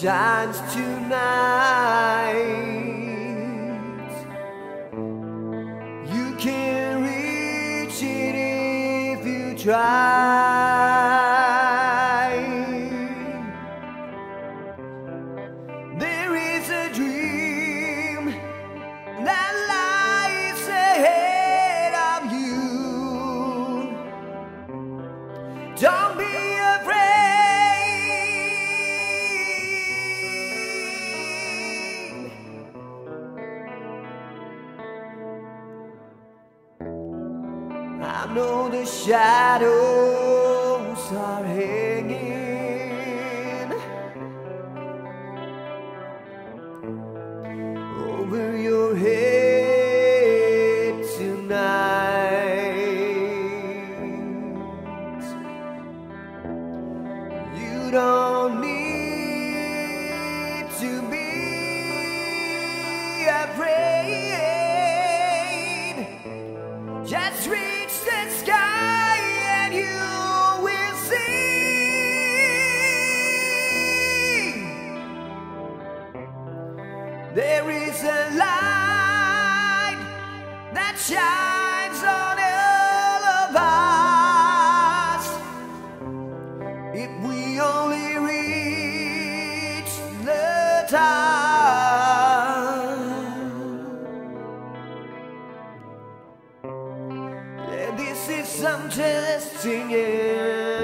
shines tonight. You can reach it if you try. There is a dream that lies ahead of you. Don't be afraid. I know the shadows are hanging over your head tonight. You don't need to be afraid. Just reach the sky and you will see. There is a light that shines on all of us. If we only reach the top. Yeah, this is some testing.